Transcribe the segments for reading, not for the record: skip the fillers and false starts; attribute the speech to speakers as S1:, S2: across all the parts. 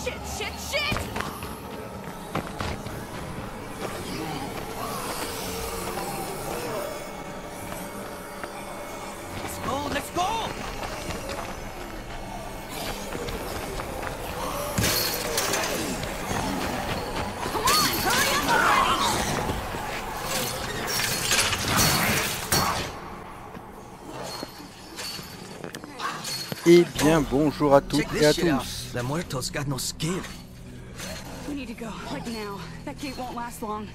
S1: Shit, shit, shit!
S2: Let's go, let's go!
S1: Come on, hurry up already!
S3: Eh bien, bonjour à toutes
S2: Check
S3: et à
S2: this shit out.
S3: tous.
S2: The muertos got no skin.
S1: We need to go, like now. That gate won't last long.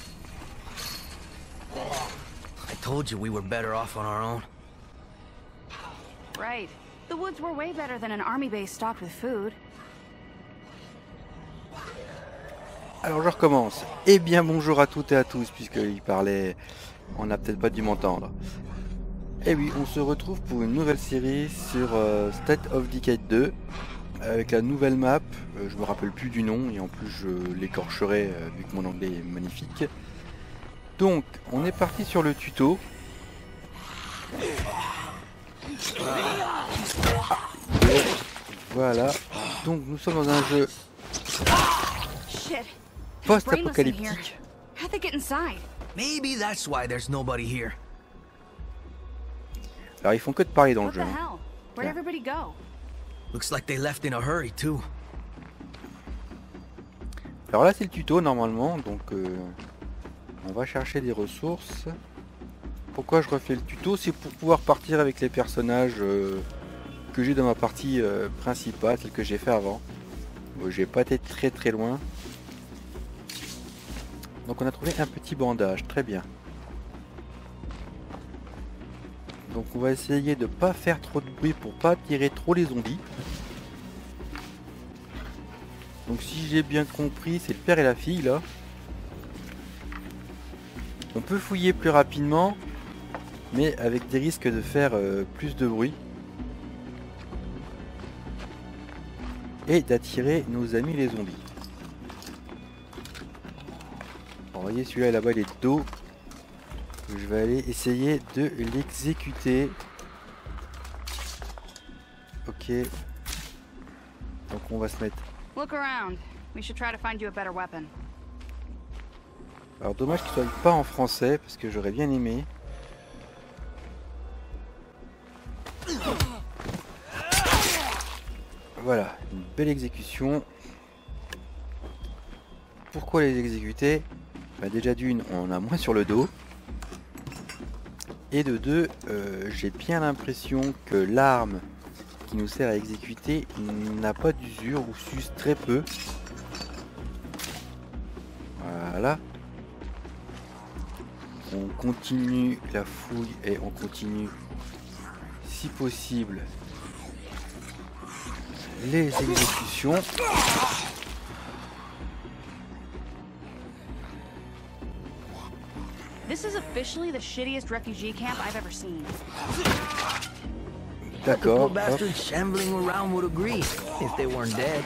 S2: I told you we were better off on our own.
S1: Right. The woods were way better than an army base stocked with food.
S3: Alors je recommence. Eh bien, bonjour à toutes et à tous, puisqu'il parlait, on n'a peut-être pas dû m'entendre. Eh oui, on se retrouve pour une nouvelle série sur State of Decay 2, avec la nouvelle map. Je me rappelle plus du nom, et en plus je l'écorcherai vu que mon anglais est magnifique. Donc, on est parti sur le tuto. Voilà. Donc, nous sommes dans un jeu
S1: Shit.
S3: post-apocalyptique.
S1: How'd they get inside?
S2: Maybe that's why there's nobody here.
S3: Alors, ils font que de parler dans le
S1: What
S3: jeu.
S1: the
S3: hein.
S1: hell? Where'd everybody go?
S2: Looks like they left in a hurry too.
S3: Alors là, c'est le tuto normalement, donc on va chercher des ressources. Pourquoi je refais le tuto? C'est pour pouvoir partir avec les personnages que j'ai dans ma partie principale, celle que j'ai fait avant. Bon, j'ai pas été très loin. Donc on a trouvé un petit bandage, très bien. Donc on va essayer de pas faire trop de bruit pour pas attirer trop les zombies. Donc si j'ai bien compris, c'est le père et la fille là. On peut fouiller plus rapidement, mais avec des risques de faire plus de bruit. Et d'attirer nos amis les zombies. Bon, vous voyez celui-là là-bas il est de dos. Je vais aller essayer de l'exécuter. Ok. Donc on va se mettre.
S1: Look around. We should try to find you a better weapon.
S3: Alors dommage qu'il soit pas en français parce que j'aurais bien aimé. Voilà, une belle exécution. Pourquoi les exécuter? Bah déjà d'une, on en a moins sur le dos. Et de deux, j'ai bien l'impression que l'arme qui nous sert à exécuter n'a pas d'usure ou s'use très peu. Voilà. On continue la fouille et on continue, si possible, les exécutions.
S1: This is officially the shittiest refugee camp I've ever seen.
S3: D'accord.
S2: Poor bastards shambling around would agree if they weren't dead.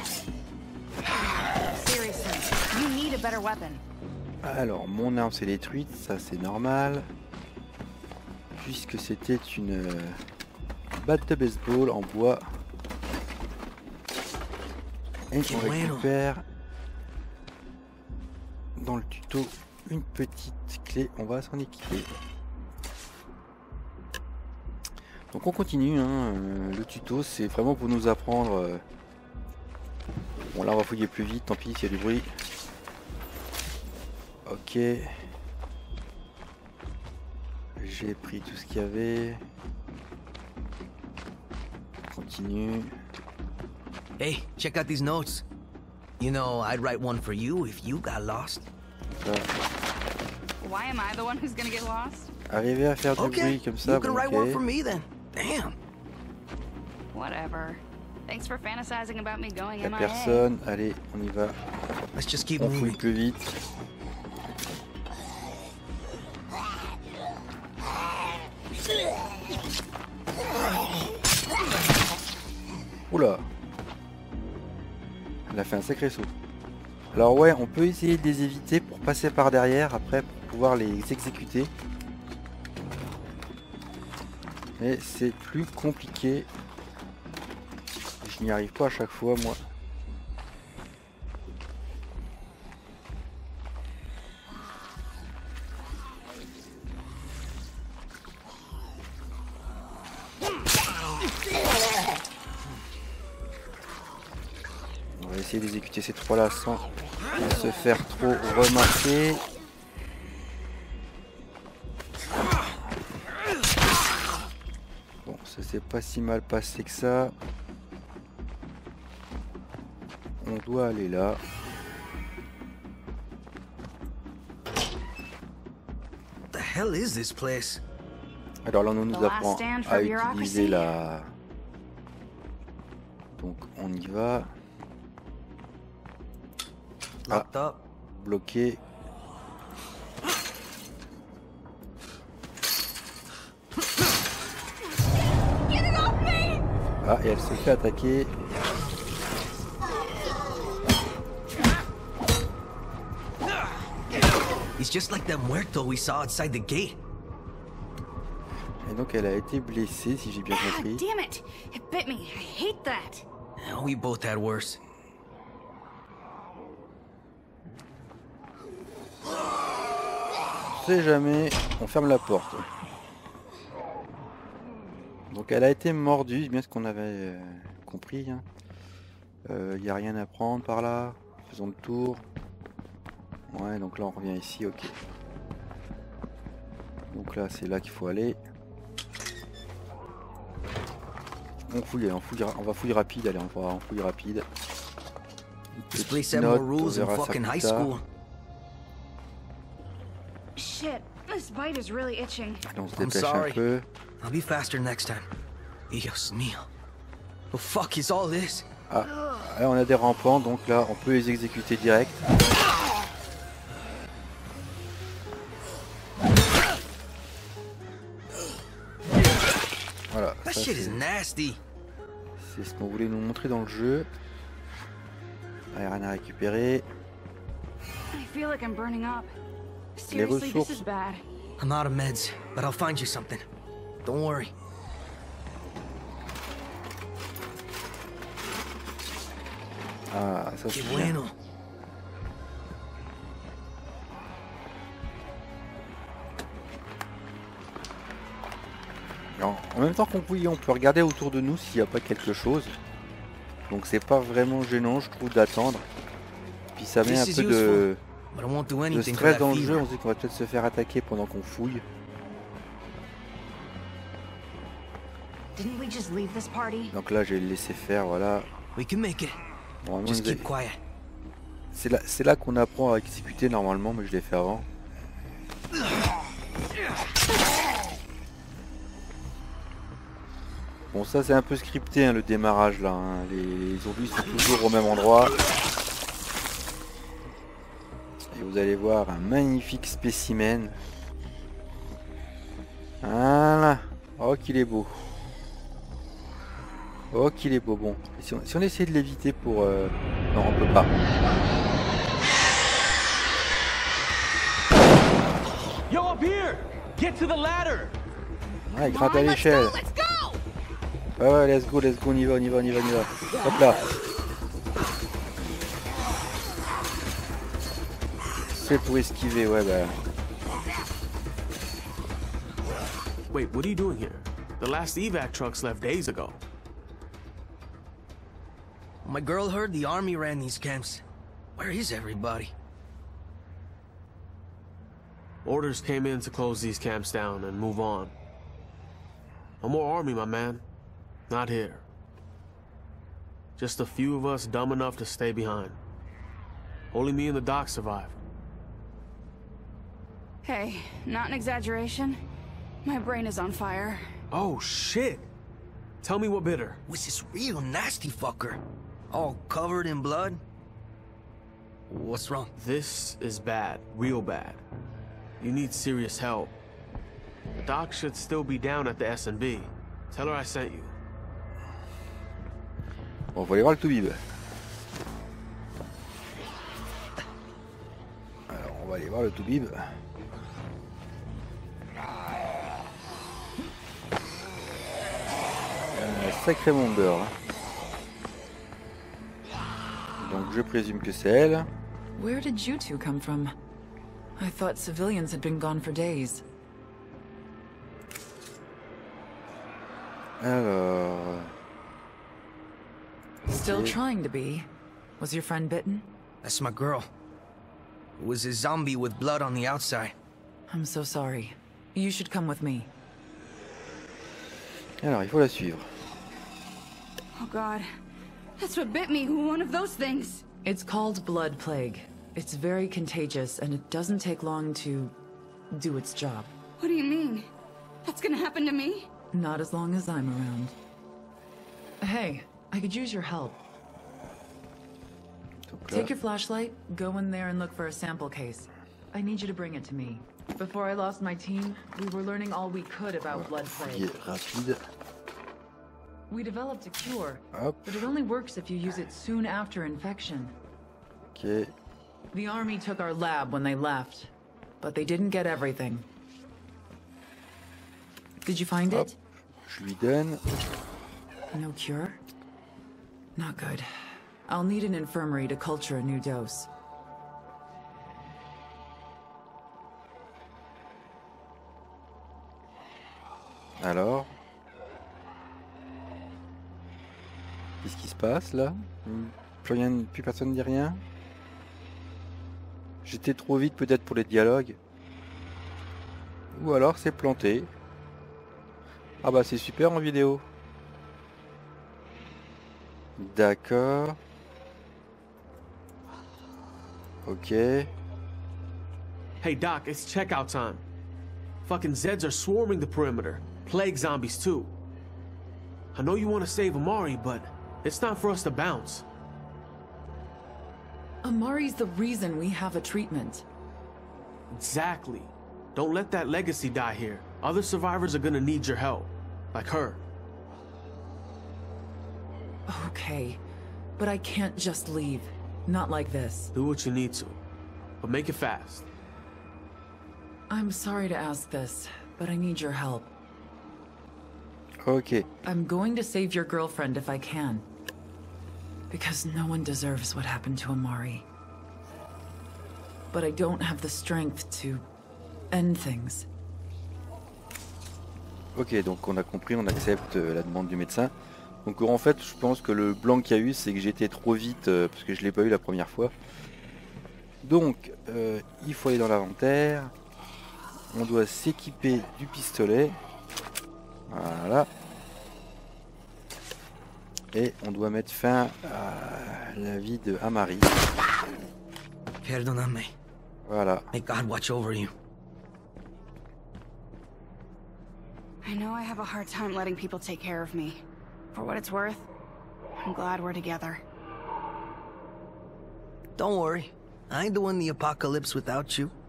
S1: Seriously, you need a better weapon.
S3: Alors, mon arme s'est détruite, ça c'est normal. Puisque c'était une batte de baseball en bois. Et on récupère dans le tuto une petite clé, on va s'en équiper. Donc on continue, hein. Le tuto c'est vraiment pour nous apprendre. Bon là on va fouiller plus vite, tant pis s'il y a du bruit. Ok. J'ai pris tout ce qu'il y avait. Continue.
S2: Hey, check out these notes. You know, I'd write one for you if you got lost.
S3: Ça.
S1: Why am I the one who's gonna get lost?
S3: Arriver à faire du
S2: Okay,
S3: bruit comme ça,
S2: you can
S3: bon,
S2: write one
S3: ok.
S2: for me then. Damn.
S1: Whatever. Thanks for fantasizing about me going
S3: Y'a
S1: MIA.
S3: personne, allez, on y va.
S2: Let's just keep
S3: On fouille
S2: moving.
S3: plus vite. Oula. Elle a fait un sacré saut. Alors ouais, on peut essayer de les éviter pour passer par derrière après pour pouvoir les exécuter. Mais c'est plus compliqué. Je n'y arrive pas à chaque fois moi. On va essayer d'exécuter ces trois-là sans se faire trop remarquer. Bon, ça s'est pas si mal passé que ça. On doit aller là.
S2: The hell is this place?
S3: Alors là, on nous apprend à utiliser la... Donc, on y va.
S2: Locked up.
S3: Bloqué. Ah, et elle se fait attaquer.
S2: He's just like that muerto we saw outside the gate.
S3: Et donc elle a été blessée, si j'ai bien compris.
S1: Damn it! It bit me. I hate that.
S2: Yeah, we both had worse.
S3: On sait jamais, on ferme la porte. Donc elle a été mordue, c'est bien ce qu'on avait compris. Il n'y a rien à prendre par là. Faisons le tour. Ouais, donc là on revient ici, ok. Donc là c'est là qu'il faut aller. On fouille, on va fouiller rapide, allez, on va en fouiller rapide.
S2: This place had more rules than fucking high school.
S1: Shit, this bite is really itching.
S3: Allez, on se dépêche un peu.
S2: I'll be faster next time. Dios mío. What the fuck is all this?
S3: Ah, là on a des rampants, donc là on peut les exécuter direct. Voilà,
S2: That shit is nasty.
S3: C'est ce qu'on voulait nous montrer dans le jeu. Allez, rien à récupérer.
S1: I feel like I'm burning up.
S3: Les
S1: Seriously, this is
S3: ressources.
S1: bad.
S2: I'm out of meds, but I'll find you something. Don't worry.
S3: Ah, ça
S2: Qué
S3: c'est bien.
S2: bueno.
S3: Alors, en même temps qu'on fouille, on peut regarder autour de nous s'il n'y a pas quelque chose. Donc c'est pas vraiment gênant, je trouve, d'attendre. Puis ça met un peu de
S2: But I won't do anything for
S3: stress
S2: that
S3: dans le jeu,
S2: fever.
S3: on se dit qu'on va peut-être se faire attaquer pendant qu'on fouille.
S1: Didn't we just leave this party?
S3: Donc là j'ai laissé faire, voilà.
S2: We can make it.
S3: Normalement,
S2: Just keep quiet.
S3: c'est là qu'on apprend à exécuter normalement, mais je l'ai fait avant. Bon, ça c'est un peu scripté, hein, le démarrage là, hein. Les zombies sont toujours au même endroit. Et vous allez voir un magnifique spécimen. Voilà. Oh qu'il est beau. Oh qu'il est beau. Bon, si on essaie de l'éviter pour... Non, on peut pas.
S4: Yo, up here! Get to the ladder!
S3: Ouais, grimpe à l'échelle.
S1: Let's go!
S3: Ouais, let's go, on y va. Hop là. C'est pour esquiver, ouais, bah.
S4: Wait, what are you doing here? The last evac trucks left days ago.
S2: My girl heard the army ran these camps. Where is everybody?
S4: Orders came in to close these camps down and move on. No more army, my man. Not here. Just a few of us dumb enough to stay behind. Only me and the doc survived.
S1: Hey, not an exaggeration. My brain is on fire.
S4: Oh, shit! Tell me what bit her.
S2: Was this real nasty fucker? All covered in blood? What's wrong?
S4: This is bad. Real bad. You need serious help. The doc should still be down at the S&B. Tell her I sent you.
S3: Bon, on va aller voir le Toubib. Alors, on va aller voir le Toubib. Sacré mondeur. Donc je présume que c'est elle.
S5: Where did you two come from? I thought civilians had been gone for days.
S3: Alors...
S5: Still
S3: Ok.
S5: trying to be. Was your friend bitten?
S2: That's my girl. It was a zombie with blood on the outside.
S5: I'm so sorry. You should come with me.
S3: Alors, il faut la suivre.
S1: Oh God, that's what bit me. One of those things.
S5: It's called blood plague. It's very contagious, and it doesn't take long to do its job.
S1: What do you mean? That's gonna happen to me?
S5: Not as long as I'm around. Hey, I could use your help.
S3: Donc là,
S5: Take your flashlight, go in there and look for a sample case. I need you to bring it to me. Before I lost my team, we were learning all we could about blood
S3: fouiller
S5: plague.
S3: rapide.
S5: We developed a cure,
S3: Hop,
S5: but it only works if you use it soon after infection.
S3: ok.
S5: The army took our lab when they left, but they didn't get everything. Did you find
S3: Hop,
S5: it?
S3: je lui donne.
S5: No cure? Not good. I'll need an infirmary to culture a new dose.
S3: Alors, qu'est-ce qui se passe là? Plus rien, plus personne ne dit rien. J'étais trop vite peut-être pour les dialogues. Ou alors c'est planté. Ah bah c'est super en vidéo. D'accord. Ok.
S4: Hey, Doc, it's checkout time. Fucking Zeds are swarming the perimeter. Plague zombies, too. I know you want to save Amari, but it's not for us to bounce.
S5: Amari's the reason we have a treatment.
S4: Exactly. Don't let that legacy die here. Other survivors are gonna need your help. Like her.
S5: Okay, but I can't just leave. Not like this.
S4: Do what you need to. But make it fast.
S5: I'm sorry to ask this, but I need your help.
S3: Ok.
S5: I'm going to save your girlfriend if I can. Because no one deserves what happened to Amari. But I don't have the strength to end things.
S3: Ok, donc on a compris, on accepte la demande du médecin. Donc en fait, je pense que le blanc qu'il y a eu, c'est que j'étais trop vite parce que je l'ai pas eu la première fois. Donc, il faut aller dans l'inventaire. On doit s'équiper du pistolet. Voilà. Et on doit mettre fin à la vie de Amari.
S2: Perdóname.
S3: Voilà.
S2: May God watch over you.
S1: I know I have a hard time letting people take care of me. For what it's worth, I'm glad we're together.
S2: Don't worry. I ain't doing the apocalypse without you.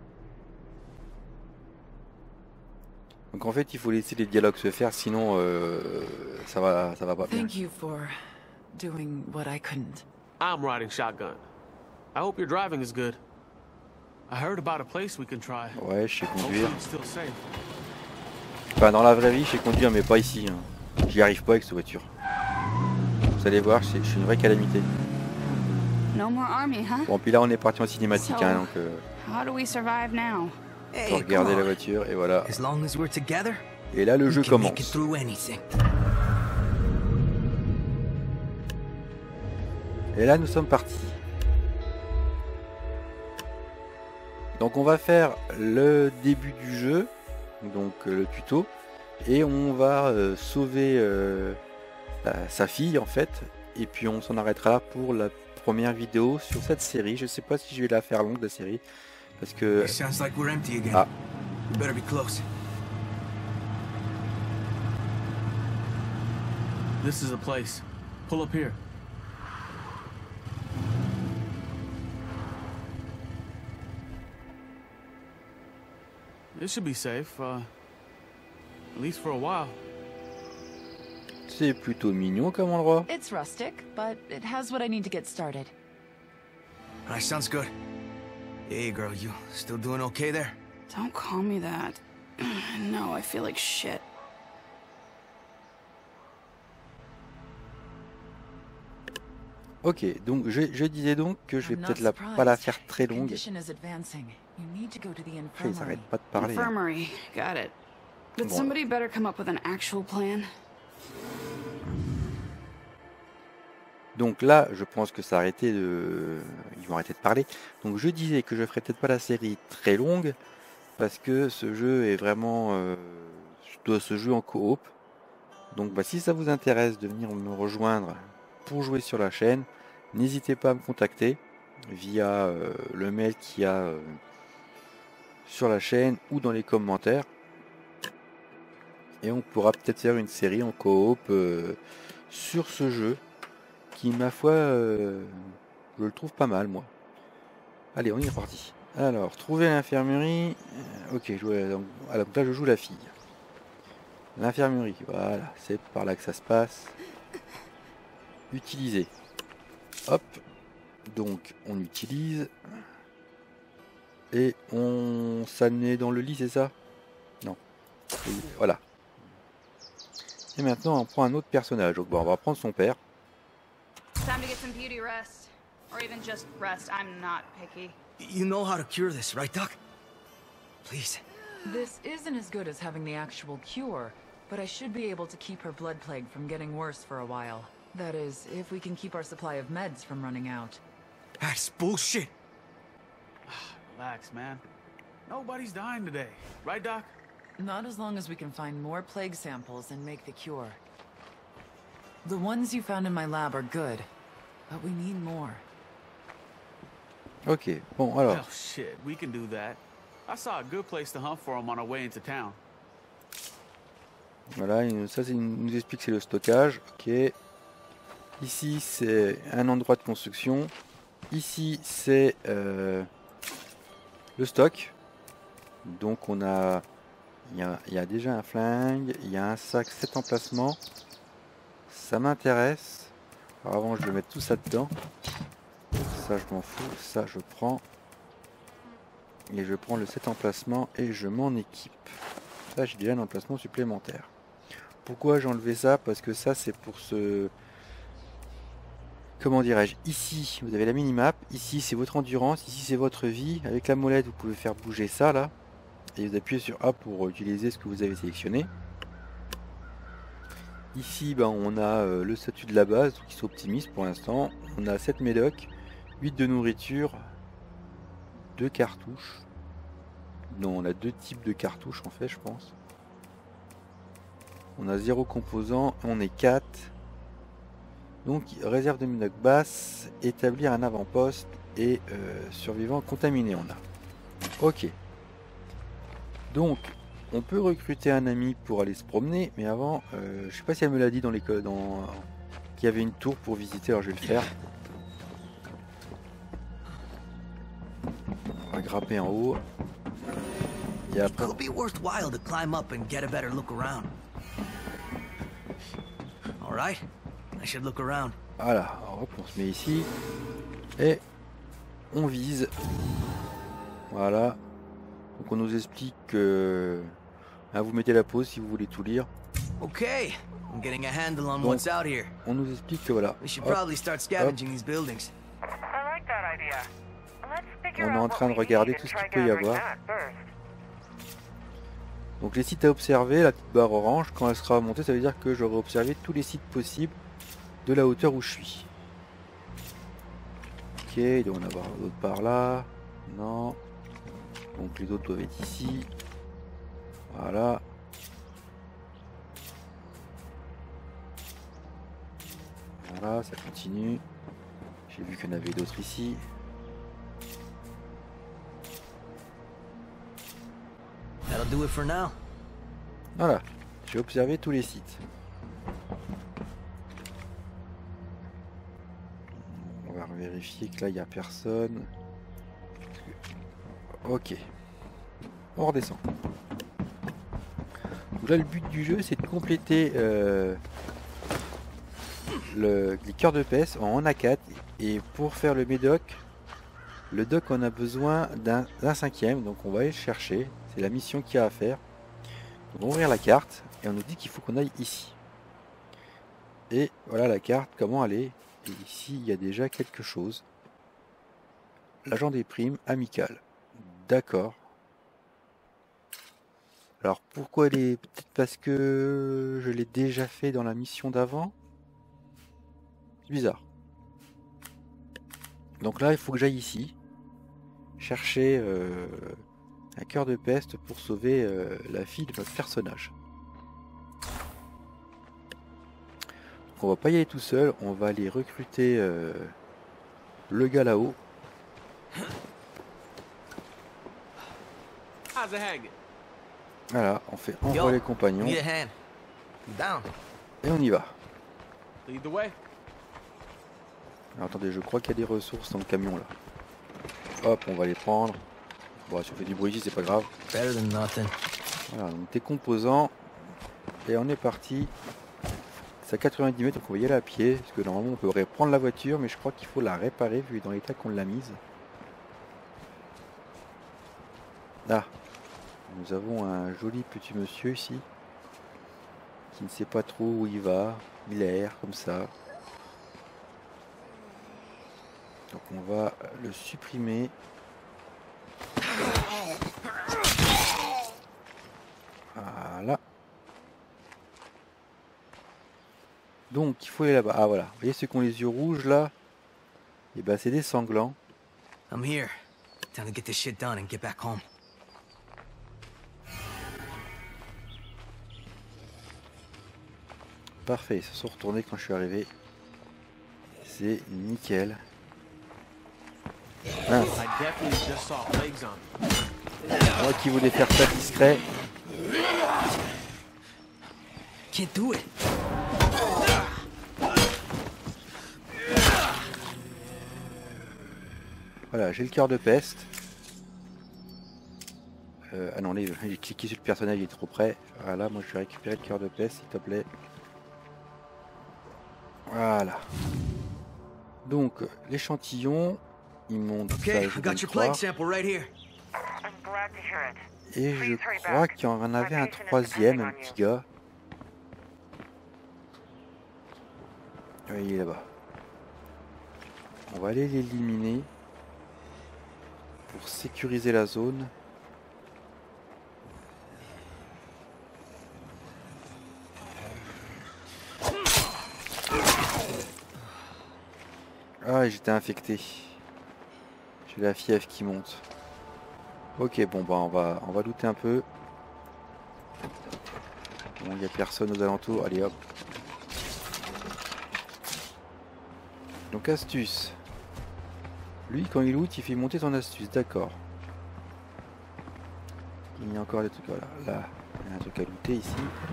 S3: Donc en fait, il faut laisser les dialogues se faire, sinon ça va pas bien.
S5: Thank you for doing what I couldn't.
S4: I'm riding shotgun. I hope your driving is good. I heard about a place we can try.
S3: Ouais, je sais
S4: Hopefully
S3: conduire.
S4: it's still safe.
S3: Enfin, dans la vraie vie, je sais conduire, mais pas ici. Hein. J'y arrive pas avec cette voiture. Vous allez voir, je suis une vraie calamité.
S1: No more army, huh?
S3: Bon, puis là, on est parti en cinématique, hein, donc
S1: How do we survive now?
S3: faut
S2: Hey, come
S3: regarder la
S2: on.
S3: voiture, et voilà.
S2: As long as we're together,
S3: Et là, le
S2: we
S3: jeu
S2: can make it
S3: commence.
S2: through anything.
S3: Et là, nous sommes partis. Donc, on va faire le début du jeu, donc le tuto, et on va sauver sa fille, en fait, et puis on s'en arrêtera là pour la première vidéo sur cette série. Je sais pas si je vais la faire longue, la série, parce que...
S2: It sounds like we're empty again.
S3: Ah.
S2: We better be close.
S4: This is the place. Pull up here. This should be safe, at least for a while.
S3: C'est plutôt mignon comme endroit.
S5: It's rustic, but it has what I need to get started.
S2: Alright, sounds good. Hey, girl, you still doing okay there?
S1: Don't call me that. No, I feel like shit.
S3: Ok, donc je disais donc que je vais
S5: I'm
S3: peut-être
S5: not
S3: pas la
S5: surprised.
S3: faire très
S5: The
S3: longue.
S5: condition is advancing. You need to go to the
S3: Après, ils
S5: infirmary.
S3: arrêtent pas de parler. Hein.
S1: Infirmary, got it. But
S3: Bon.
S1: somebody better come up with an actual plan.
S3: Donc là, je pense que ça a arrêté de... Ils vont arrêter de parler. Donc je disais que je ferais peut-être pas la série très longue, parce que ce jeu est vraiment... ce jeu en coop. Donc bah, si ça vous intéresse de venir me rejoindre pour jouer sur la chaîne, n'hésitez pas à me contacter via le mail qu'il y a sur la chaîne ou dans les commentaires. Et on pourra peut-être faire une série en coop sur ce jeu qui, ma foi, je le trouve pas mal, moi. Allez, on y est reparti. Alors, trouver l'infirmerie. Ok, donc là, je joue la fille. L'infirmerie, voilà, c'est par là que ça se passe. Utiliser. Hop. Donc, on utilise. Et on s'amenait dans le lit, c'est ça? Non. Et voilà. Et maintenant, on prend un autre personnage. Donc, bon, on va prendre son père.
S1: Time to get some beauty rest. Or even just rest. I'm not picky.
S2: You know how to cure this, right, Doc? Please.
S5: This isn't as good as having the actual cure, but I should be able to keep her blood plague from getting worse for a while. That is, if we can keep our supply of meds from running out.
S2: That's bullshit.
S4: Relax, man. Nobody's dying today. Right, Doc?
S5: Not as long as we can find more plague samples and make the cure. The ones you found in my lab are good, but we need more.
S3: Ok, bon alors.
S4: Oh shit, we can do that. I saw a good place to hunt for them on our way into town.
S3: Voilà, ça il nous explique que c'est le stockage. Ok. Ici c'est un endroit de construction. Ici c'est le stock. Donc on a, il y a déjà un flingue, il y a un sac 7 emplacements. Ça m'intéresse. Alors avant je vais mettre tout ça dedans. Ça je m'en fous, ça je prends. Et je prends le 7 emplacements et je m'en équipe. Ça j'ai déjà un emplacement supplémentaire. Pourquoi j'ai enlevé ça? Parce que ça c'est pour ce... Comment dirais-je? Ici vous avez la minimap, ici c'est votre endurance, ici c'est votre vie. Avec la molette vous pouvez faire bouger ça là. Et vous appuyez sur A pour utiliser ce que vous avez sélectionné. Ici ben, on a le statut de la base qui s'optimise pour l'instant. On a 7 médocs, 8 de nourriture, 2 cartouches. Non, on a 2 types de cartouches en fait je pense. On a 0 composants, on est 4. Donc réserve de médoc basse, établir un avant-poste et survivant contaminé on a. Ok. Donc on peut recruter un ami pour aller se promener, mais avant, je sais pas si elle me l'a dit dans l'école, qu'il y avait une tour pour visiter, alors je vais le faire. On va grimper en haut. Et après...
S2: It could be worthwhile to climb up and get a better look around. All right, I should look around.
S3: Voilà, alors, hop, on se met ici et on vise. Voilà. Donc on nous explique que vous mettez la pause si vous voulez tout lire.
S2: Okay, I'm getting a handle on
S3: Donc,
S2: what's out here.
S3: on nous explique que voilà.
S2: We should
S3: Hop,
S2: probably start scavenging these buildings.
S3: on est en train de regarder tout ce qu'il peut y avoir. Donc les sites à observer, la petite barre orange, quand elle sera montée, ça veut dire que j'aurai observé tous les sites possibles de la hauteur où je suis. Ok, il doit en avoir d'autres par là. Non. Donc les autres doivent être ici. Voilà. Voilà, ça continue. J'ai vu qu'il y en avait d'autres ici.
S2: That'll do it for now.
S3: Voilà, j'ai observé tous les sites. On va vérifier que là il n'y a personne. Ok. On redescend. Donc là le but du jeu c'est de compléter les cœurs de peste en A4. Et pour faire le médoc, le doc on a besoin d'un 5e. Donc on va aller le chercher. C'est la mission qu'il y a à faire. On va ouvrir la carte et on nous dit qu'il faut qu'on aille ici. Et voilà la carte, comment elle est. Et ici il y a déjà quelque chose. L'agent des primes amical. D'accord. Alors pourquoi elle est... Peut-être parce que je l'ai déjà fait dans la mission d'avant. C'est bizarre. Donc là, il faut que j'aille ici. Chercher un cœur de peste pour sauver la fille de notre personnage. Donc on va pas y aller tout seul. On va aller recruter le gars là-haut.
S4: How's it hanging?
S3: Voilà, on fait envoyer les compagnons.
S2: Need a hand. I'm down.
S3: Et on y va.
S4: Lead the way.
S3: Alors, attendez, je crois qu'il y a des ressources dans le camion là. Hop, on va les prendre. Bon, si on fait du bruit ici, c'est pas grave.
S2: Better than nothing.
S3: Voilà, donc tes composants. Et on est parti. C'est à 90 mètres, donc on va y aller à pied. Parce que normalement, on pourrait prendre la voiture, mais je crois qu'il faut la réparer vu dans l'état qu'on l'a mise. Là, nous avons un joli petit monsieur ici. Qui ne sait pas trop où il va. Il erre comme ça. Donc on va le supprimer. Voilà. Donc il faut aller là-bas. Ah voilà. Vous voyez ceux qui ont les yeux rouges là? Et ben c'est des sanglants.
S2: I'm here. Time to get this shit done and get back home.
S3: Parfait, ils se sont retournés quand je suis arrivé. C'est nickel. Mince.
S4: I definitely just saw plague zombie.
S3: Moi qui voulais faire ça discret.
S2: Can't do it.
S3: Voilà, j'ai le cœur de peste. Ah non, j'ai cliqué sur le personnage, il est trop près. Voilà, moi je vais récupérer le cœur de peste, s'il te plaît. Voilà. Donc, l'échantillon, il monte
S2: Okay,
S3: ça,
S2: I got your plague sample right here.
S6: I'm glad to hear it.
S3: et je crois qu'il y en avait un troisième, un petit gars. Oui, il est là-bas. On va aller l'éliminer pour sécuriser la zone. Ah, j'étais infecté. J'ai la fièvre qui monte. Ok, bon bah on va looter un peu. Bon, il n'y a personne aux alentours. Allez hop. Donc astuce. Lui quand il loot, il fait monter son astuce, d'accord. Il y a encore des trucs, voilà. Là, il y a un truc à looter ici.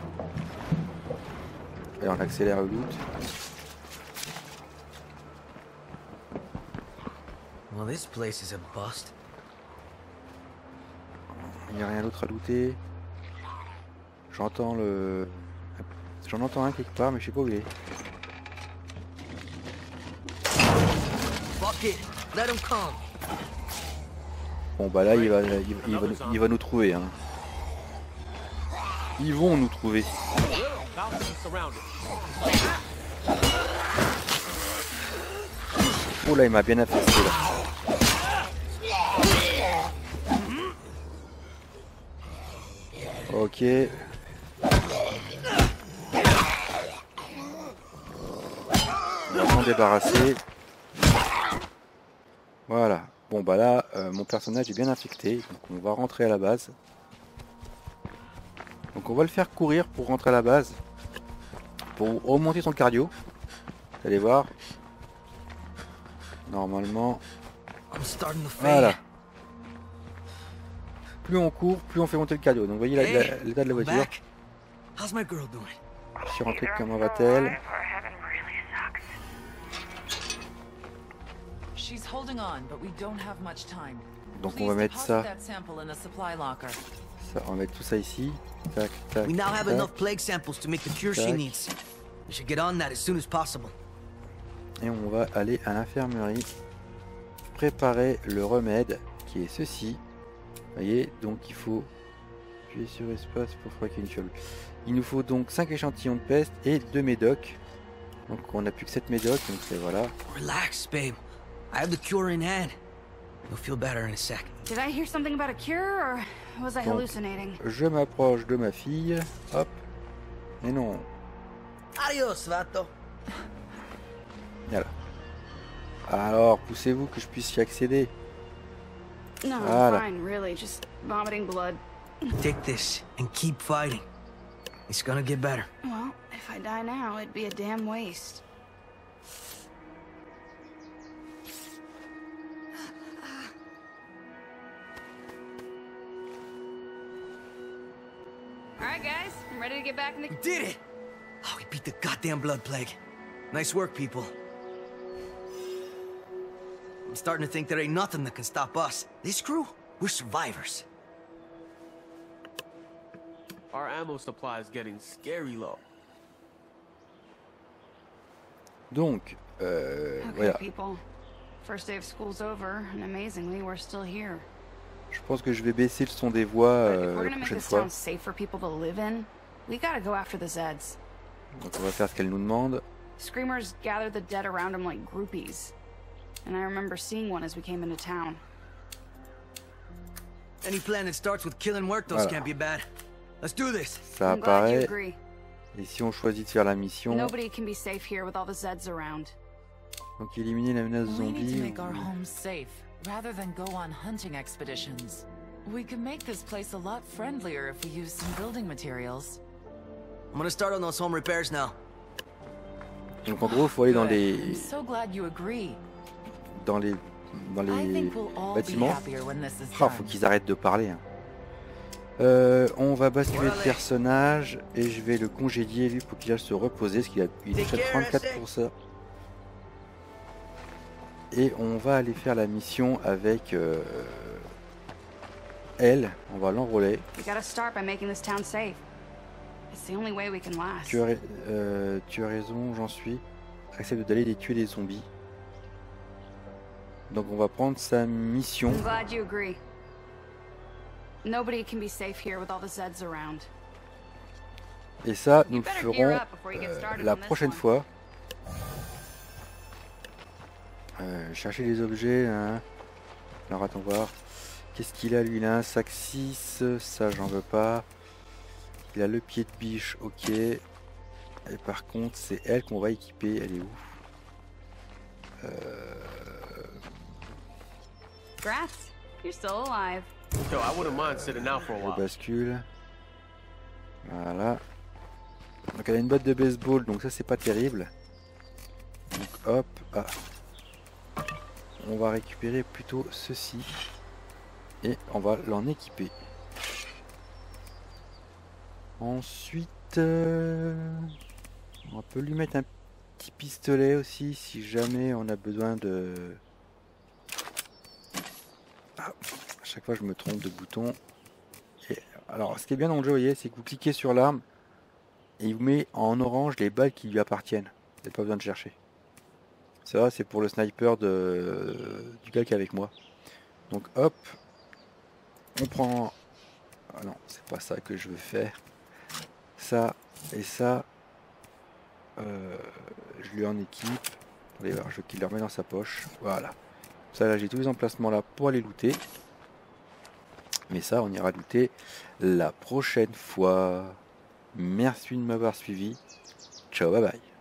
S3: Et on accélère le loot.
S2: Well, this place is a bust.
S3: Il n'y a rien d'autre à looter. J'entends le... J'en entends un quelque part, mais je sais pas où il est.
S2: Fuck it. Let him come.
S3: Bon bah là il va nous trouver hein. Ils vont nous trouver. Oh là il m'a bien infesté là. Ok. On va s'en débarrasser. Voilà. Bon bah là, mon personnage est bien infecté, donc on va rentrer à la base. Donc on va le faire courir pour rentrer à la base. Pour remonter son cardio. Vous allez voir. Normalement.
S2: I'm starting to
S3: Voilà.
S2: fade.
S3: Plus on court, plus on fait monter le cardio. Donc vous voyez l'état de la
S2: I'm
S3: voiture.
S2: back. How's my girl doing?
S3: Je suis rentré,
S6: Either
S3: comment
S6: I'm still
S3: va-t-elle?
S6: alive or heaven really sucks.
S5: She's holding on, but we don't have much time.
S3: Donc on
S5: Please
S3: va mettre
S5: deposit
S3: ça.
S5: that sample in a supply locker.
S3: Ça, on va mettre tout ça ici. Tac, tac,
S2: We now have
S3: tac.
S2: enough plague samples to make the cure she
S3: Tac.
S2: needs. We should get on that as soon as possible.
S3: Et on va aller à l'infirmerie préparer le remède qui est ceci. Vous voyez, donc il faut appuyer sur espace pour fabriquer une fiole. Il nous faut donc 5 échantillons de peste et 2 médocs. Donc on n'a plus que 7 médocs, donc c'est voilà.
S2: Relax, babe. I have the cure in hand. You'll feel better in a sec.
S1: Did I hear something about a cure, or was I
S3: Donc,
S1: hallucinating?
S3: je m'approche de ma fille. Hop. Mais non.
S2: Adios, vato.
S3: Voilà. Alors, poussez-vous que je puisse y accéder.
S1: No,
S3: Voilà.
S1: I'm fine, really. Just vomiting blood.
S2: Take this and keep fighting. It's gonna get better.
S1: Well, if I die now, it'd be a damn waste. Alright, guys. I'm ready to get back in the...
S2: We did it! Oh, we beat the goddamn blood plague. Nice work, people. I'm starting to think there ain't nothing that can stop us. This crew, we're survivors.
S4: Our ammo supply is getting scary low.
S3: Donc,
S1: Okay,
S3: voilà.
S1: people. First day of school's over, and amazingly, we're still here.
S3: Je pense que je vais baisser le son des voix
S1: But if we're
S3: la
S1: gonna make
S3: prochaine
S1: this
S3: fois.
S1: town safe for people to live in, we gotta go after the Zeds.
S3: Donc on va faire ce qu'elle nous demande.
S1: Screamers gather the dead around them like groupies. And I remember seeing one as we came into town.
S2: Any plan that starts with killing muertos
S3: Voilà.
S2: can't be bad. Let's do this.
S3: Ça
S1: I'm glad you
S3: apparaît.
S1: agree.
S3: Et si on choisit de faire la mission,
S1: Nobody can be safe here with all the Zeds around.
S3: donc éliminer la menace
S5: We need to
S3: zombie.
S5: make our homes safe, rather than go on hunting expeditions. We can make this place a lot friendlier if we use some building materials.
S2: I'm gonna start on those home repairs now.
S3: Donc en gros, il faut aller dans
S5: Good.
S3: les
S5: I'm so glad you agree.
S3: dans les dans
S5: I
S3: les
S5: think we'll all be
S3: bâtiments.
S5: happier when this is
S3: Ah, faut
S5: done.
S3: qu'ils arrêtent de parler. Hein. On va basculer le personnage et je vais le congédier lui pour qu'il aille se reposer parce qu'il a il est déjà 34 pour ça. Et on va aller faire la mission avec elle. On va l'enrôler.
S1: We gotta start by making this town safe. It's the only way we can last.
S3: Tu as raison, j'en suis. Accepte d'aller les tuer les zombies. Donc on va prendre sa mission.
S1: I'm glad you agree. Nobody can be safe here with all the Zeds around.
S3: Et ça, nous
S1: You
S3: le
S1: better
S3: ferons
S1: gear up before you get started
S3: la
S1: on this
S3: prochaine
S1: one.
S3: fois. Chercher les objets. Hein. Alors attends voir. Qu'est-ce qu'il a lui? Il a un sac 6. Ça, j'en veux pas. Il a le pied de biche. Ok. Et par contre, c'est elle qu'on va équiper. Elle est où?
S1: Grats, you're still alive.
S4: Yo, I wouldn't mind sitting out for a
S3: Je
S4: while.
S3: bascule. Voilà. Donc elle a une botte de baseball, donc ça c'est pas terrible. Donc hop, ah. On va récupérer plutôt ceci. Et on va l'en équiper. Ensuite, on peut lui mettre un petit pistolet aussi si jamais on a besoin de... Ah, à chaque fois je me trompe de bouton. Et alors ce qui est bien dans le jeu, vous voyez, c'est que vous cliquez sur l'arme et il vous met en orange les balles qui lui appartiennent. Vous n'avez pas besoin de chercher. Ça, c'est pour le sniper du gars qui est avec moi. Donc hop, on prend... Ah non, c'est pas ça que je veux faire. Ça et ça, je lui en équipe. Allez, alors, je veux qu'il le remette dans sa poche. Voilà. Ça là, j'ai tous les emplacements là pour aller looter. Mais ça, on ira looter la prochaine fois. Merci de m'avoir suivi. Ciao, bye bye.